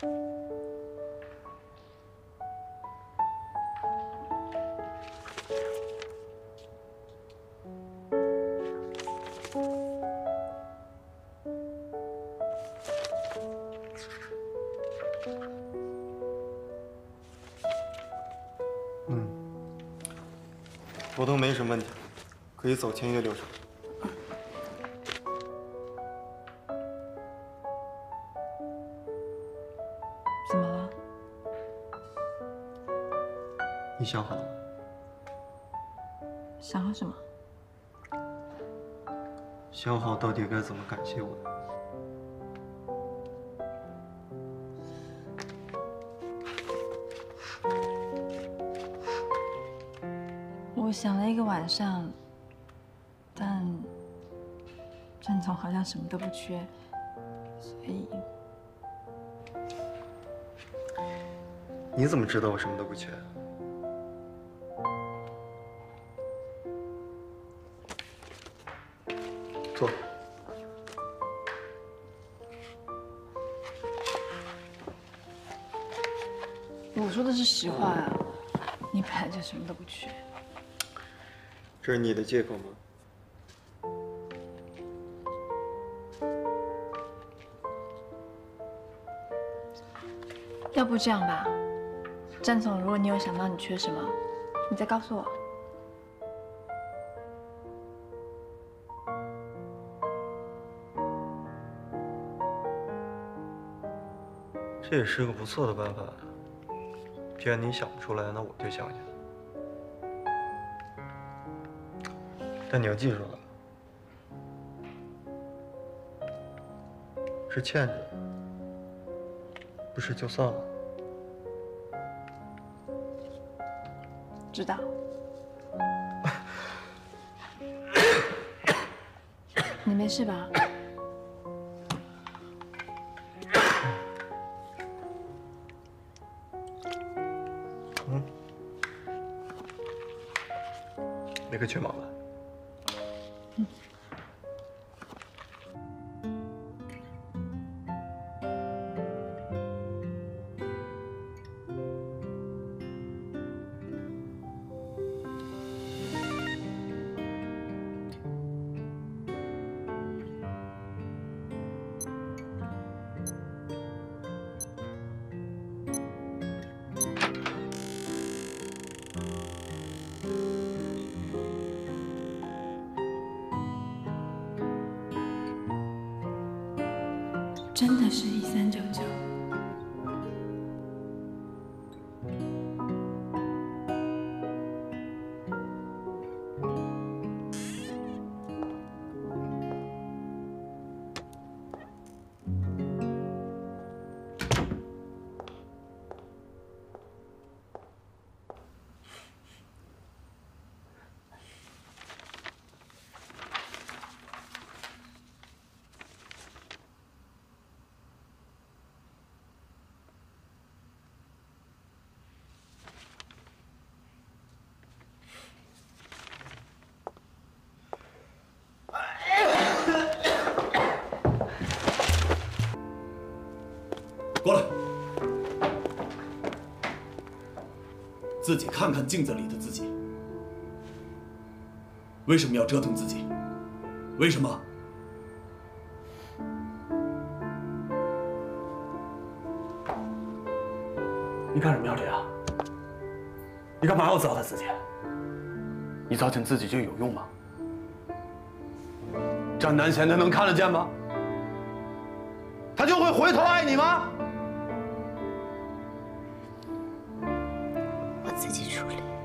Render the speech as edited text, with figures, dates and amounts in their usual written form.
合同没什么问题，可以走签约流程。 怎么了？ 你想好了吗？ 想好什么？ 想好到底该怎么感谢我？ 我想了一个晚上，但郑总好像什么都不缺，所以你怎么知道我什么都不缺？坐。 我说的是实话啊，你本来就什么都不缺。 这是你的借口吗？ 要不这样吧，郑总，如果你有想到你缺什么，你再告诉我。 这也是个不错的办法。既然你想不出来，那我就想想。但你要记住了，是欠着，不是就算了。 知道。你没事吧？ 没个全毛了。 真的是1399。 过来，自己看看镜子里的自己。为什么要折腾自己？为什么？你干什么呀，李阳？你干嘛要糟蹋自己？你糟践自己就有用吗？张南贤他能看得见吗？他就会回头爱你吗？ 我自己处理。